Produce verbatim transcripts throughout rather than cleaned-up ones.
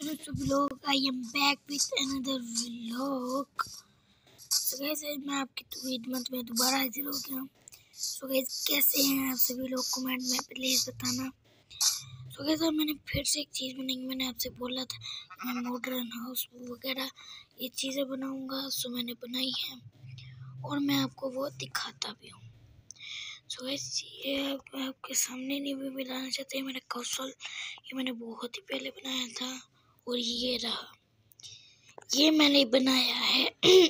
सब लोग I am back with another vlog. So guys मैं आपकी खिदमत में दोबारा हाजिर हो गया हूँ। सो गाइस कैसे हैं आप सभी लोग, कमेंट में प्लीज़ बताना। सो गाइस मैंने फिर से एक चीज़ बनाई। मैंने आपसे बोला था मैं मॉडर्न हाउस वगैरह ये चीज़ें बनाऊंगा। सो मैंने बनाई है और मैं आपको वो दिखाता भी हूँ। सो गाइस ये आप, आपके सामने नहीं भी मिलाना चाहते हैं मेरा कौशल। ये मैंने बहुत ही पहले बनाया था और ये रहा, ये मैंने बनाया है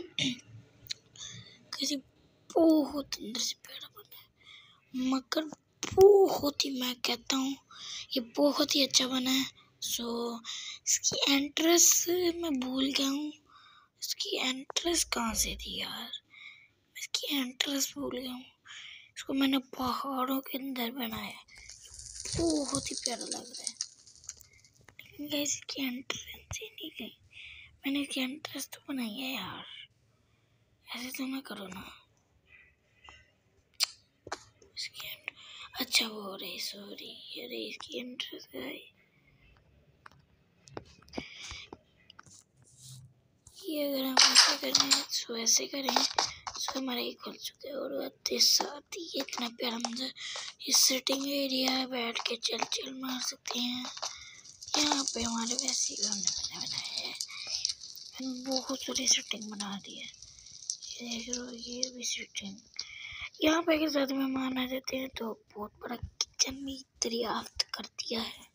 किसी बहुत अंदर से प्यारा बना है, मगर बहुत ही, मैं कहता हूँ ये बहुत ही अच्छा बना है। सो इसकी एंट्रेंस मैं भूल गया हूँ, इसकी एंट्रेंस कहाँ से थी यार, इसकी एंट्रेंस भूल गया हूँ। इसको मैंने पहाड़ों के अंदर बनाया, बहुत ही प्यारा लग रहा है, लेकिन गाइस इसकी एंट्रेंस ही नहीं गई। मैंने इसकी एंट्रेंस तो बनाई है यार, ऐसे तो ना करो ना। इसकी अच्छा वो रे सॉरी, अरे इसकी एंट्रेंस गई। ये अगर हम ऐसे करें तो ऐसे करें तो हमारा ये खुल चुका है। और आते साथ ही इतना प्यारा मंजर, ये सिटिंग एरिया है, बैठ के चल चल मार सकते हैं। यहाँ पे हमारे वैसे ही हमने बनाया है, बहुत सारी सेटिंग बना दी है। ये देख लो, ये भी सेटिंग। यहाँ पे अगर ज़्यादा मेहमान आ जाते हैं तो बहुत बड़ा किचन भी दरियाफ्त कर दिया है।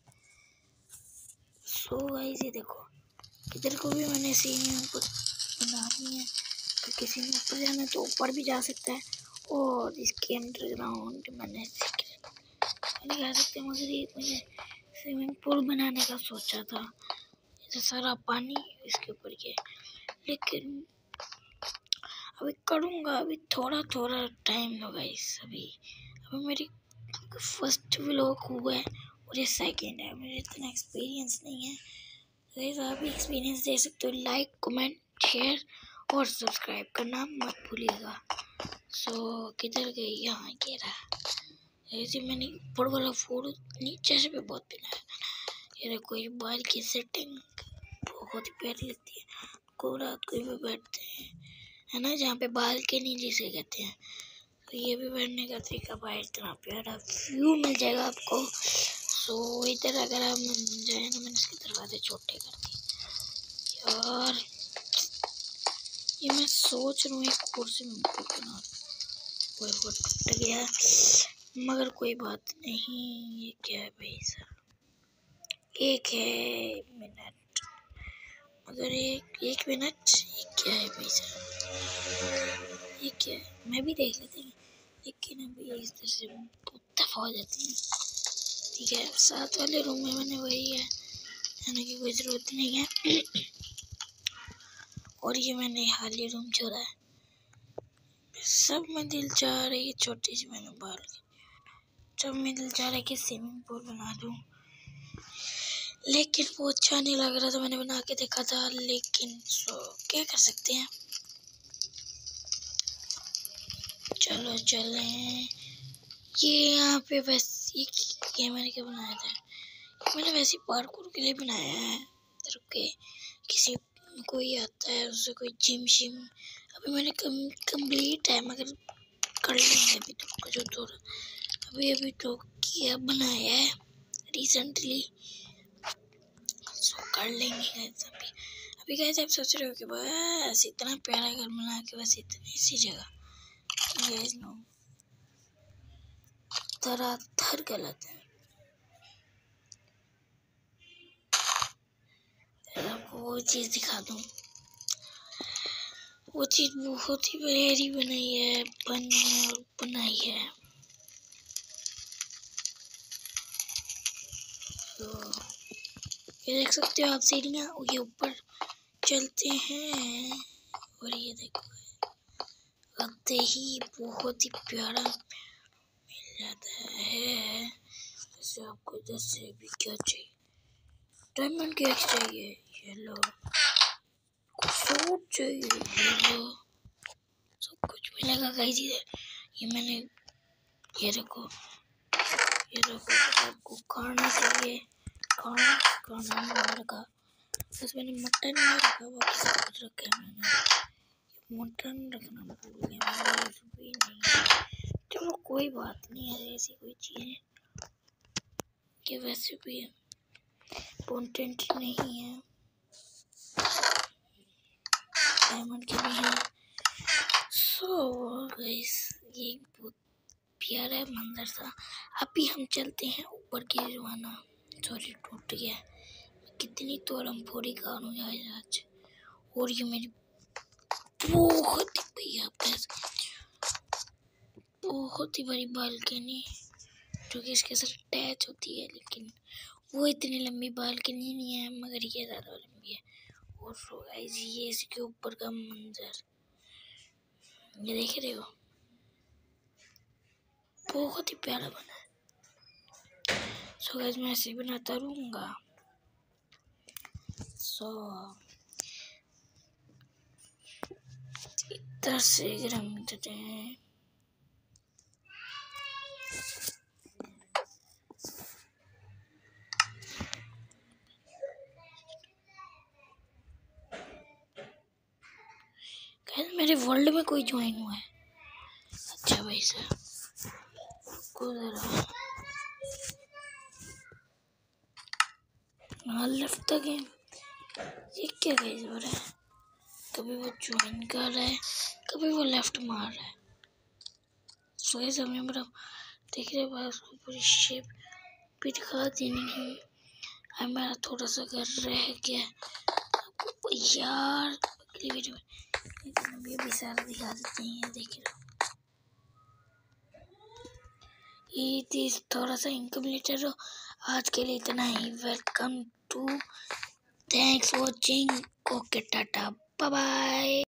सो गाइस ये देखो, इधर को भी मैंने सीढ़ियों को बना दी है कि किसी ने ऊपर जाना तो ऊपर भी जा सकता है। और इसके अंडरग्राउंड मैंने मैंने कह सकते हैं, मगर ये मुझे स्विमिंग पूल बनाने का सोचा था, जैसे सारा पानी इसके ऊपर के, लेकिन अभी करूँगा, अभी थोड़ा थोड़ा टाइम दो गाइस। अभी अभी मेरी फर्स्ट व्लॉग हुआ है और ये सेकंड है, मुझे इतना एक्सपीरियंस नहीं है। गाइस आप भी एक्सपीरियंस दे सकते हो, लाइक कमेंट शेयर और सब्सक्राइब करना मत भूलिएगा। सो किधर गई, यहाँ ये रहा। ऐसे मैंने ऊपर वाला फोटो नीचे से भी बहुत बनाया था। ये देखो, ये बाल की सेटिंग बहुत ही प्यारी लगती है, को रात को भी बैठते हैं है ना, जहाँ पे बालकनी जिसे कहते हैं। तो ये भी बैठने का तरीका भाई, इतना प्यारा व्यू मिल जाएगा आपको। सो इधर अगर हम जाए ना, मैंने इसके दरवाजे छोटे कर दिए यार। ये मैं सोच रहा हूँ एक कुर्सी में बना, कोई वो टूट गया, मगर कोई बात नहीं। ये क्या है भाई साहब, एक है मिनट, मगर एक एक मिनट, ये क्या है भाई साहब, ये क्या है, मैं भी देख लेती हूँ, लेकिन अभी इस तरह से दफा हो जाती है। ठीक है, साथ वाले रूम में मैंने वही है, जाने की कोई ज़रूरत नहीं है। और ये मैंने खाली रूम छोड़ा है, सब में दिल चाह रही है छोटी सी मैंने बाल, सब में दिल चाह रहा है कि स्विमिंग पूल बना दूँ, लेकिन वो अच्छा नहीं लग रहा था। मैंने बना के देखा था, लेकिन सो क्या कर सकते हैं। चलो चले, ये यहाँ पे बस ये, ये मैंने क्या बनाया था, मैंने वैसे पार्कोर के लिए बनाया है। तरफ के किसी कोई आता है उससे कोई जिम शिम, अभी मैंने कम कंप्लीट है, मगर कर लेंगे अभी तो जो थोड़ा अभी अभी तो किया बनाया है रिसेंटली, सो कर लेंगे अभी। अभी कैसे आप सोच रहे हो कि बस इतना प्यारा घर बना के बस इतनी सी जगह, गैस नो धराधर गलत है। आपको वो चीज़ दिखा दूँ, वो चीज़ बहुत ही प्यारी बनाई है, बनी और बनाई है। तो ये देख सकते हो आप सीढ़ियाँ, ये ऊपर चलते हैं और ये देखो लगते ही बहुत ही प्यारा मिल जाता है। जैसे आपको इधर से भी क्या चाहिए, डायमंड केक्स चाहिए, ये लो, सूट चाहिए, ये लो, सब कुछ मिलेगा गाइस इधर। ये मैंने ये रखो, ये रखो, आपको खाना चाहिए, खाना खाना बाहर का बस मैंने मटन नहीं रखा, बाकी सब कुछ रखा है मैंने। मटन रखना भूल गया मैं, भी नहीं। चलो कोई बात नहीं है, ऐसी कोई चीज़ है कि वैसे भी इम्पोर्टेंट नहीं है। डायमंड के भी है। सो गाइस ये बहुत प्यारा मंजर था। अभी हम चलते हैं ऊपर की रवाना। सॉरी टूट गया। कितनी तो फोड़ी कार हो जाए आज। और ये मेरी बहुत ही भैया बहुत ही बड़ी बालकनी जो कि इसके साथ अटैच होती है, लेकिन वो इतनी लंबी बालकनी नहीं है मगर ये ज़्यादा लंबी है। और सो गाइस ये इसके ऊपर का मंजर ये देख रहे हो, बहुत ही प्यारा बना है। सो गाइस मैं ऐसे बनाता रहूँगा। सो इधर से अगर हम मिलते हैं मेरे वर्ल्ड में कोई ज्वाइन हुआ है। अच्छा भाई साहब को जरा हाँ लेफ्ट तक है। ये क्या गाइस हो रहा है, कभी वो ज्वाइन कर रहा है कभी वो लेफ्ट मार रहा है। सो गाइस हमें बड़ा देख रहे हैं उसको पूरी शेप भी दिखा देनी है। अब मेरा थोड़ा सा घर रह गया यार अगली वीडियो में, लेकिन अभी अभी सारा दिखा देते हैं। देख लो ये थी थोड़ा सा इनकम्प्लीट है। आज के लिए इतना ही। Welcome to thanks watching. Okay tata bye bye.